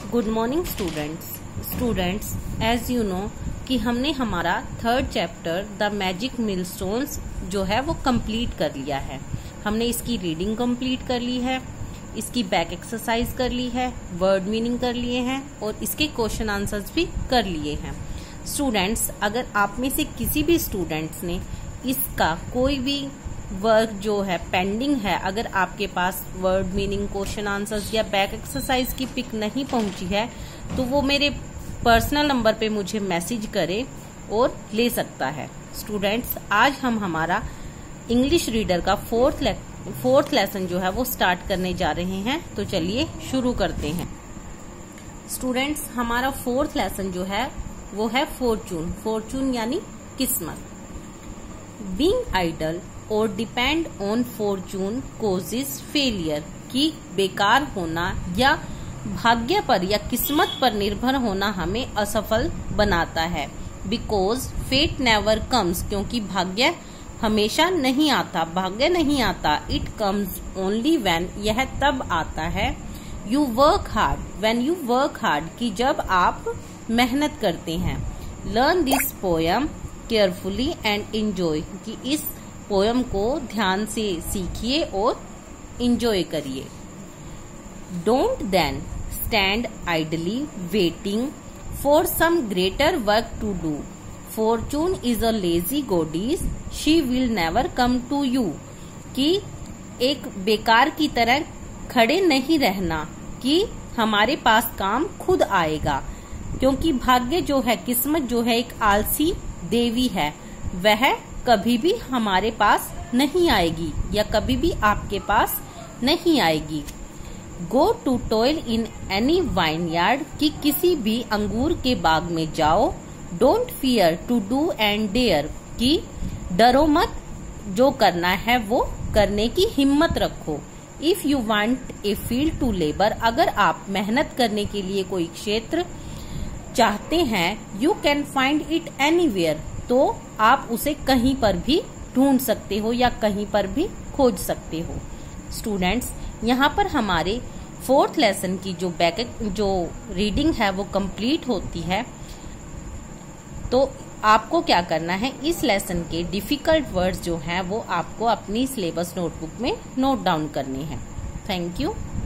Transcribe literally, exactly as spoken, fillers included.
Good morning students students as you know कि हमने हमारा third chapter the magic milestones जो है वो कंप्लीट कर लिया है। हमने इसकी रीडिंग कंप्लीट कर ली है, इसकी बैक एक्सरसाइज कर ली है, वर्ड मीनिंग कर लिए हैं और इसके क्वेश्चन आंसर्स भी कर लिए हैं। स्टूडेंट्स, अगर आप में से किसी भी स्टूडेंट्स ने इसका कोई भी वर्क जो है पेंडिंग है, अगर आपके पास वर्ड मीनिंग, क्वेश्चन आंसर्स या बैक एक्सरसाइज की पिक नहीं पहुंची है तो वो मेरे पर्सनल नंबर पे मुझे मैसेज करे और ले सकता है। स्टूडेंट्स, आज हम हमारा इंग्लिश रीडर का फोर्थ ले, फोर्थ लेसन जो है वो स्टार्ट करने जा रहे हैं, तो चलिए शुरू करते हैं। स्टूडेंट्स, हमारा फोर्थ लेसन जो है वो है फॉर्चून। फॉर्चून यानी किस्मत। बीइंग आइडल और depend on fortune causes failure, कि बेकार होना या भाग्य पर या किस्मत पर निर्भर होना हमें असफल बनाता है। बिकॉज फेट नेवर कम्स, क्योंकि भाग्य हमेशा नहीं आता, भाग्य नहीं आता। इट कम्स ओनली व्हेन, यह तब आता है। You work hard, when you work hard, कि जब आप मेहनत करते हैं। Learn this poem carefully and enjoy, कि इस पोयम को ध्यान से सीखिए और एंजॉय करिए। Don't then stand idly waiting for some greater work to do. Fortune is a lazy goddess, she will never come to you, कि एक बेकार की तरह खड़े नहीं रहना कि हमारे पास काम खुद आएगा। क्योंकि भाग्य जो है, किस्मत जो है, एक आलसी देवी है, वह कभी भी हमारे पास नहीं आएगी या कभी भी आपके पास नहीं आएगी। Go to toil in any vineyard, कि किसी भी अंगूर के बाग में जाओ। Don't fear to do and dare, कि डरो मत, जो करना है वो करने की हिम्मत रखो। If you want a field to labour, अगर आप मेहनत करने के लिए कोई क्षेत्र चाहते हैं, you can find it anywhere, तो आप उसे कहीं पर भी ढूंढ सकते हो या कहीं पर भी खोज सकते हो। स्टूडेंट्स, यहाँ पर हमारे फोर्थ लेसन की जो बैक जो रीडिंग है वो कंप्लीट होती है। तो आपको क्या करना है, इस लेसन के डिफिकल्ट वर्ड्स जो हैं वो आपको अपनी सिलेबस नोटबुक में नोट डाउन करने हैं। Thank you.